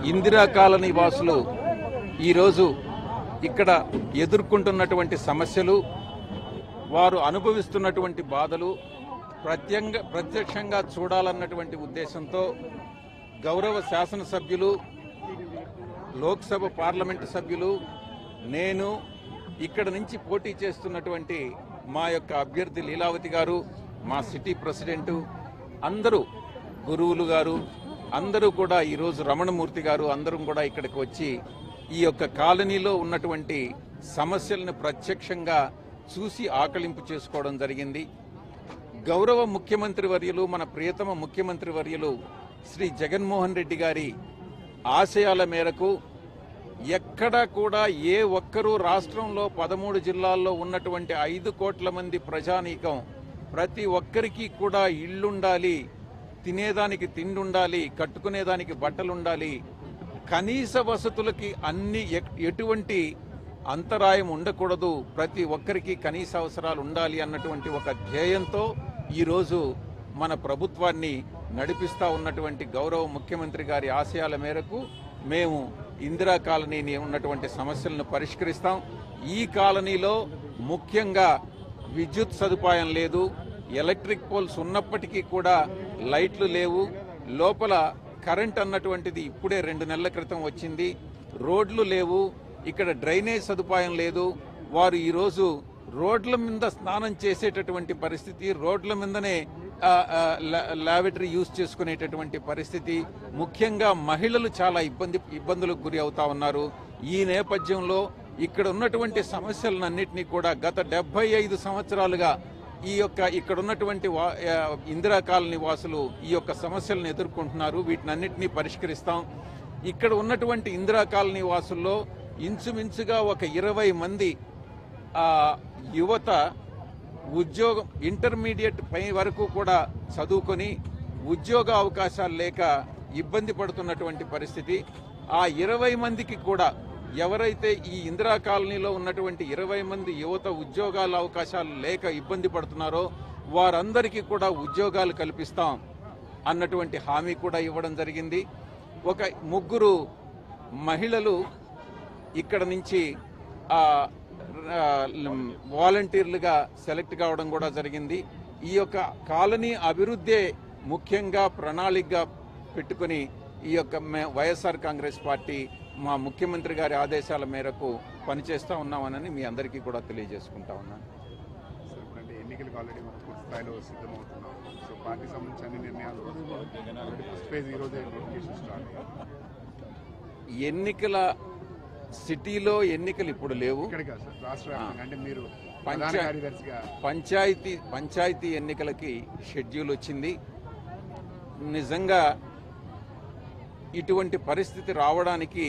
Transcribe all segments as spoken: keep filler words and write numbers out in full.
Indira colony వాసులు ఈరోజు ఇక్కడ ఎదుర్కొంటున్నటువంటి సమస్యలు, వారు అనుభవిస్తున్నటువంటి బాధలు ప్రత్యంగ ప్రత్యక్షంగా చూడాలన్నటువంటి ఉద్దేశంతో గౌరవ శాసనసభ్యులు, లోక్సభ పార్లమెంటు సభ్యులు, నేను ఇక్కడ నుంచి పోటీ చేస్తున్నటువంటి మా యొక్క అభ్యర్థి లీలావతి గారు, మా సిటీ ప్రెసిడెంటు, అందరూ గురువులు గారు, అందరూ కూడా ఈరోజు రమణమూర్తి గారు అందరూ కూడా ఇక్కడికి వచ్చి ఈ యొక్క కాలనీలో ఉన్నటువంటి సమస్యలను ప్రత్యక్షంగా చూసి ఆకలింపు చేసుకోవడం జరిగింది. గౌరవ ముఖ్యమంత్రి వర్యులు, మన ప్రియతమ ముఖ్యమంత్రి వర్యులు శ్రీ జగన్మోహన్ రెడ్డి గారి ఆశయాల మేరకు ఎక్కడా కూడా ఏ ఒక్కరూ రాష్ట్రంలో పదమూడు జిల్లాల్లో ఉన్నటువంటి ఐదు కోట్ల మంది ప్రజానీకం ప్రతి ఒక్కరికి కూడా ఇళ్లుండాలి, తినేదానికి తిండి ఉండాలి, కట్టుకునేదానికి బట్టలు ఉండాలి, కనీస వసతులకి అన్ని ఎటువంటి అంతరాయం ఉండకూడదు, ప్రతి ఒక్కరికి కనీస అవసరాలు ఉండాలి అన్నటువంటి ఒక ధ్యేయంతో ఈరోజు మన ప్రభుత్వాన్ని నడిపిస్తూ ఉన్నటువంటి గౌరవ ముఖ్యమంత్రి గారి ఆశయాల మేరకు మేము ఇందిరా కాలనీని ఉన్నటువంటి సమస్యలను పరిష్కరిస్తాం. ఈ కాలనీలో ముఖ్యంగా విద్యుత్ సదుపాయం లేదు, ఎలక్ట్రిక్ పోల్స్ ఉన్నప్పటికీ కూడా లైట్లు లేవు, లోపల కరెంట్ అన్నటువంటిది ఇప్పుడే రెండు నెలల క్రితం వచ్చింది, రోడ్లు లేవు, ఇక్కడ డ్రైనేజ్ సదుపాయం లేదు. వారు ఈరోజు రోడ్ల మీద స్నానం చేసేటటువంటి పరిస్థితి, రోడ్ల మీదనే లాబరేటరీ యూజ్ చేసుకునేటటువంటి పరిస్థితి, ముఖ్యంగా మహిళలు చాలా ఇబ్బంది ఇబ్బందులకు గురి అవుతా ఉన్నారు. ఈ నేపథ్యంలో ఇక్కడ ఉన్నటువంటి సమస్యలన్నింటినీ కూడా గత డెబ్బై ఐదు సంవత్సరాలుగా ఈ యొక్క ఇక్కడ ఉన్నటువంటి ఇందిరా కాలనీ వాసులు ఈ యొక్క సమస్యలను ఎదుర్కొంటున్నారు. వీటినన్నింటినీ పరిష్కరిస్తాం. ఇక్కడ ఉన్నటువంటి ఇందిరా కాలనీ వాసుల్లో ఇంచుమించుగా ఒక ఇరవై మంది యువత ఉద్యోగం ఇంటర్మీడియట్ పై వరకు కూడా చదువుకొని ఉద్యోగ అవకాశాలు లేక ఇబ్బంది పడుతున్నటువంటి పరిస్థితి. ఆ ఇరవై మందికి కూడా ఎవరైతే ఈ ఇందిరా కాలనీలో ఉన్నటువంటి ఇరవై మంది యువత ఉద్యోగాల అవకాశాలు లేక ఇబ్బంది పడుతున్నారో వారందరికీ కూడా ఉద్యోగాలు కల్పిస్తాం అన్నటువంటి హామీ కూడా ఇవ్వడం జరిగింది. ఒక ముగ్గురు మహిళలు ఇక్కడ నుంచి వాలంటీర్లుగా సెలెక్ట్ కావడం కూడా జరిగింది. ఈ యొక్క కాలనీ అభివృద్ధే ముఖ్యంగా ప్రణాళికగా పెట్టుకుని ఈ యొక్క వైఎస్ఆర్ కాంగ్రెస్ పార్టీ మా ముఖ్యమంత్రి గారి ఆదేశాల మేరకు పనిచేస్తూ ఉన్నామని మీ అందరికీ కూడా తెలియజేసుకుంటా ఉన్నాను. ఎన్నికలకు ఆల్రెడీ మనం పూర్తి స్థాయిలో సిద్ధమవుతున్నాం. సో పార్టీ సంబంధించి అన్ని నిర్ణయాలు ఫస్ట్ ఫేజ్ ఈరోజే నోటిఫికేషన్ స్టార్ట్. ఎన్నికల సిటీలో ఎన్నికలు ఇప్పుడు లేవు. అంటే మీరు పంచాయతీ పంచాయతీ ఎన్నికలకి షెడ్యూల్ వచ్చింది. నిజంగా ఇటువంటి పరిస్థితి రావడానికి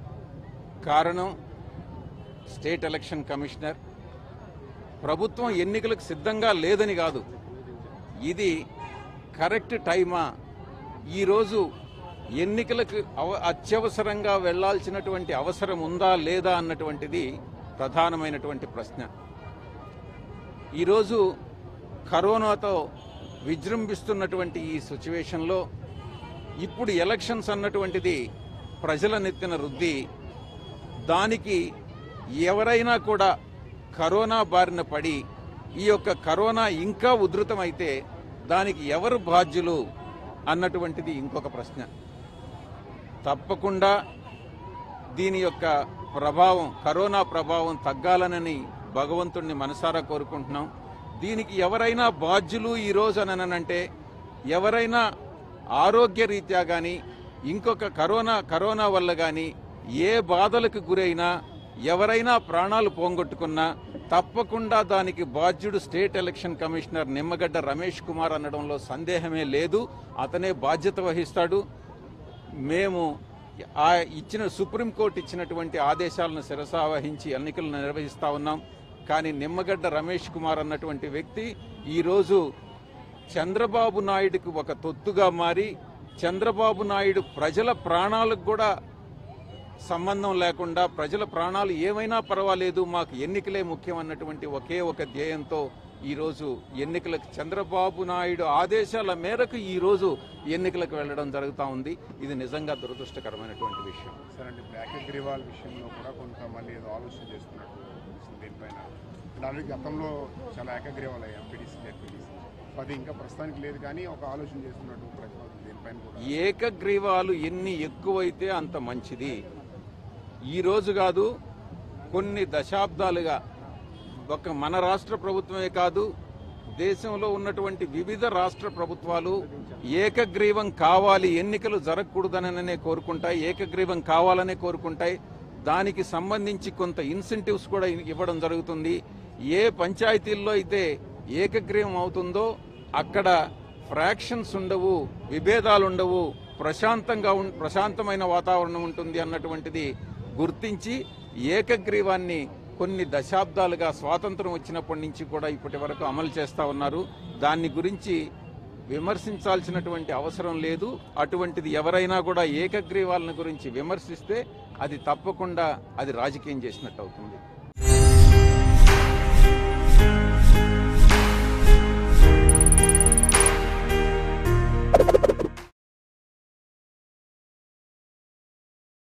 కారణం స్టేట్ ఎలక్షన్ కమిషనర్. ప్రభుత్వం ఎన్నికలకు సిద్ధంగా లేదని కాదు, ఇది కరెక్ట్ టైమా, ఈరోజు ఎన్నికలకు అత్యవసరంగా వెళ్లాల్సినటువంటి అవసరం ఉందా లేదా అన్నటువంటిది ప్రధానమైనటువంటి ప్రశ్న. ఈరోజు కరోనాతో విజృంభిస్తున్నటువంటి ఈ సిచ్యువేషన్లో ఇప్పుడు ఎలక్షన్స్ అన్నటువంటిది ప్రజల నెత్తిన రుద్ది, దానికి ఎవరైనా కూడా కరోనా బారిన పడి ఈ యొక్క కరోనా ఇంకా ఉధృతమైతే దానికి ఎవరు బాధ్యులు అన్నటువంటిది ఇంకొక ప్రశ్న. తప్పకుండా దీని యొక్క ప్రభావం, కరోనా ప్రభావం తగ్గాలనని భగవంతుణ్ణి మనసారా కోరుకుంటున్నాం. దీనికి ఎవరైనా బాధ్యులు ఈరోజు అననంటే, ఎవరైనా ఆరోగ్య రీత్యా కానీ ఇంకొక కరోనా కరోనా వల్ల కానీ ఏ బాధలకు గురైనా ఎవరైనా ప్రాణాలు పోగొట్టుకున్నా తప్పకుండా దానికి బాధ్యుడు state election commissioner Nimmagadda Ramesh Kumar అనడంలో సందేహమే లేదు. అతనే బాధ్యత వహిస్తాడు. మేము ఆ ఇచ్చిన సుప్రీంకోర్టు ఇచ్చినటువంటి ఆదేశాలను శిరసావహించి ఎన్నికలను నిర్వహిస్తా ఉన్నాం. కానీ నిమ్మగడ్డ రమేష్ కుమార్ అన్నటువంటి వ్యక్తి ఈరోజు చంద్రబాబు నాయుడుకి ఒక తొత్తుగా మారి, చంద్రబాబు నాయుడు ప్రజల ప్రాణాలకు కూడా సంబంధం లేకుండా, ప్రజల ప్రాణాలు ఏమైనా పర్వాలేదు మాకు ఎన్నికలే ముఖ్యం అన్నటువంటి ఒకే ఒక ధ్యేయంతో ఈరోజు ఎన్నికలకు చంద్రబాబు నాయుడు ఆదేశాల మేరకు ఈరోజు ఎన్నికలకు వెళ్ళడం జరుగుతూ ఉంది. ఇది నిజంగా దురదృష్టకరమైనటువంటి విషయం. సరే అండి, బ్లాక్ అగ్రివాల్ విషయంలో కూడా కొంతమంది ఏదో ఆలోచన చేస్తున్నట్టు అనిపిస్తుంది దీనిపైన. ఆల్రెడీ గతంలో చాలా ఏకగ్రీవాలు అయ్యాయి ఎంపీటీసీ జెడ్పీటీసీ, అది ఇంకా ప్రస్తుతానికి లేదు కానీ ఒక ఆలోచన చేస్తున్నట్టు ప్రతిపాదన దీనిపైన కూడా. ఏకగ్రీవాలు ఎన్ని ఎక్కువైతే అంత మంచిది. ఈరోజు కాదు, కొన్ని దశాబ్దాలుగా ఒక మన రాష్ట్ర ప్రభుత్వమే కాదు, దేశంలో ఉన్నటువంటి వివిధ రాష్ట్ర ప్రభుత్వాలు ఏకగ్రీవం కావాలి, ఎన్నికలు జరగకూడదననే కోరుకుంటాయి, ఏకగ్రీవం కావాలనే కోరుకుంటాయి. దానికి సంబంధించి కొంత ఇన్సెంటివ్స్ కూడా ఇవ్వడం జరుగుతుంది. ఏ పంచాయతీల్లో అయితే ఏకగ్రీవం అవుతుందో అక్కడ ఫ్రాక్షన్స్ ఉండవు, విభేదాలు ఉండవు, ప్రశాంతంగా ప్రశాంతమైన వాతావరణం ఉంటుంది అన్నటువంటిది గుర్తించి ఏకగ్రీవాన్ని కొన్ని దశాబ్దాలుగా స్వాతంత్రం వచ్చినప్పటి నుంచి కూడా ఇప్పటి వరకు అమలు చేస్తూ ఉన్నారు. దాన్ని గురించి విమర్శించాల్సినటువంటి అవసరం లేదు. అటువంటిది ఎవరైనా కూడా ఏకగ్రీవాలను గురించి విమర్శిస్తే అది తప్పకుండా అది రాజకీయం చేసినట్టు అవుతుంది.